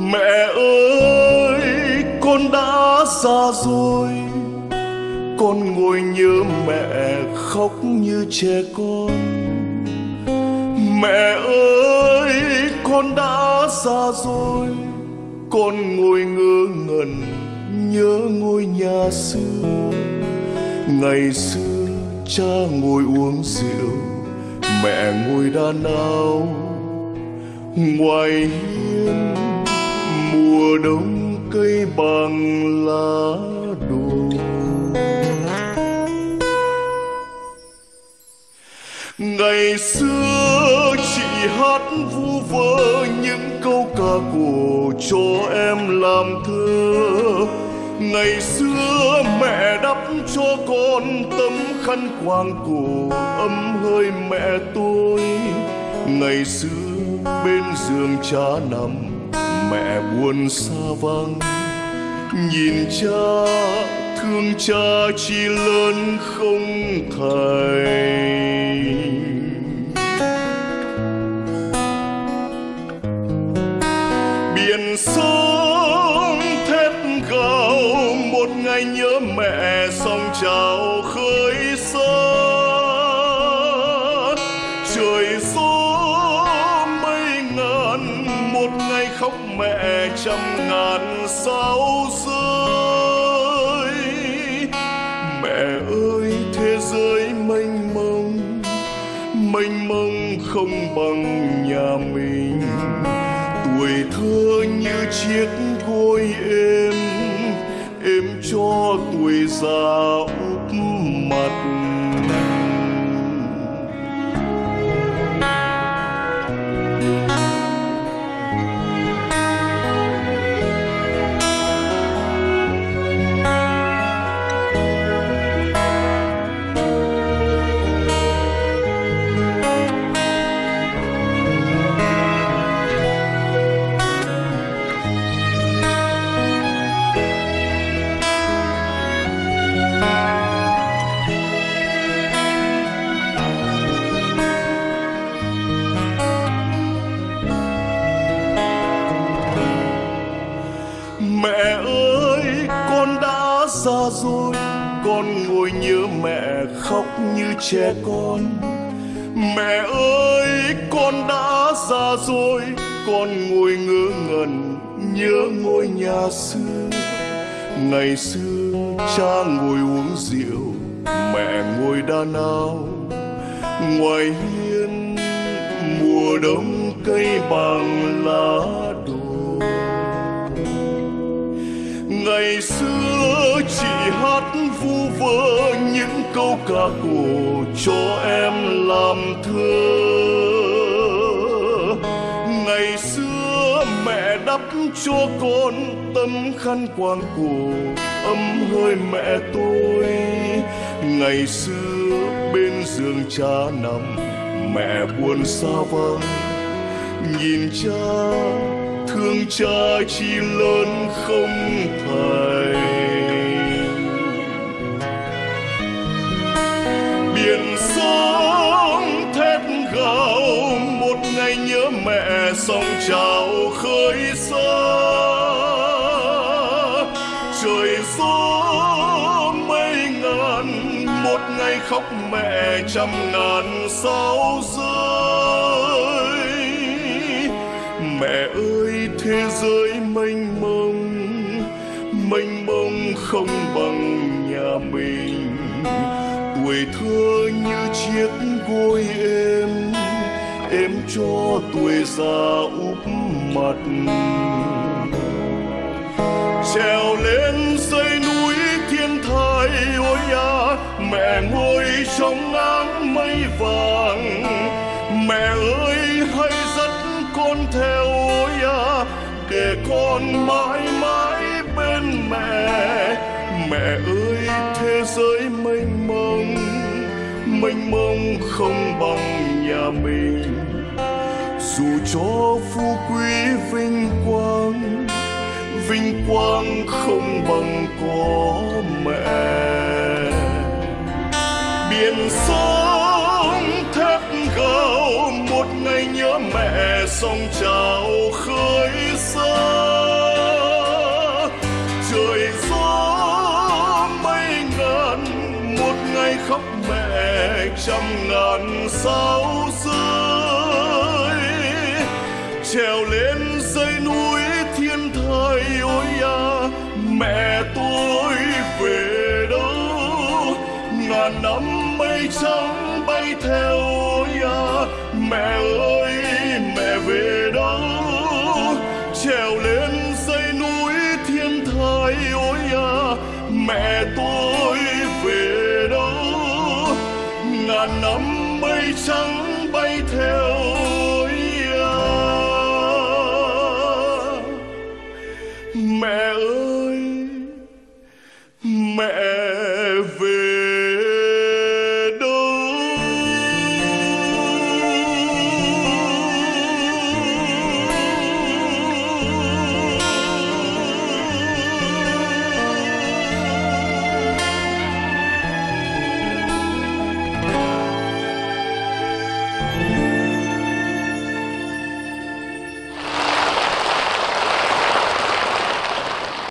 Mẹ ơi, con đã già rồi, con ngồi nhớ mẹ khóc như trẻ con. Mẹ ơi, con đã già rồi, con ngồi ngơ ngẩn nhớ ngôi nhà xưa. Ngày xưa cha ngồi uống rượu, mẹ ngồi đan áo ngoài hiên. Mùa đông cây bằng lá đổ, ngày xưa chị hát vu vơ những câu ca cổ cho em làm thơ. Ngày xưa mẹ đắp cho con tấm khăn quàng cổ ấm hơi mẹ tôi. Ngày xưa bên giường cha nằm, mẹ buồn xa vắng. Nhìn cha thương cha chỉ lớn không thành. Biển sông thét gào, một ngày nhớ mẹ sông trào khơi xa. Trời gió mây ngàn, một ngày khóc mẹ trăm ngàn sao rơi. Mẹ ơi, thế giới mênh mông, mênh mông không bằng nhà mình. Tuổi thơ như chiếc gối êm cho tuổi già úp mặt. Mẹ ơi, con đã già rồi, con ngồi nhớ mẹ khóc như trẻ con. Mẹ ơi, con đã già rồi, con ngồi ngơ ngẩn nhớ ngôi nhà xưa. Ngày xưa cha ngồi uống rượu, mẹ ngồi đan áo ngoài hiên. Mùa đông cây bằng lá đổ, ngày xưa chị hát vu vơ những câu ca cổ cho em làm thơ. Ngày xưa mẹ đắp cho con tấm khăn quàng cổ ấm hơi mẹ tôi. Ngày xưa bên giường cha nằm, mẹ buồn xa vắng. Nhìn cha thương cha chỉ lớn không thành. Biển sông thét gào, một ngày nhớ mẹ sông trào khơi xa. Trời gió mây ngàn, một ngày khóc mẹ trăm ngàn sao rơi. Mẹ ơi, thế giới mênh mông không bằng nhà mình. Tuổi thơ như chiếc gối êm cho tuổi già úp mặt. Trèo lên dãy núi thiên thai ôi à, mẹ ngồi trong áng mây vàng. Mẹ ơi, hãy dắt con theo ôi à, để con mãi mãi bên mẹ. Mẹ ơi, thế giới mênh mông không bằng nhà mình. Dù cho phú quý vinh quang không bằng có mẹ. Biển sông thét gào, một ngày nhớ mẹ sông trào khơi xa. trăm ngàn sao rơi, trèo lên dãy núi thiên thai. Ôi à, mẹ tôi về đâu? Ngàn năm mây trắng bay theo. Ôi à, mẹ ơi mẹ về đâu? Trèo lên dãy núi thiên thai. Ôi à, mẹ tôi về đâu? Ngàn năm mây trắng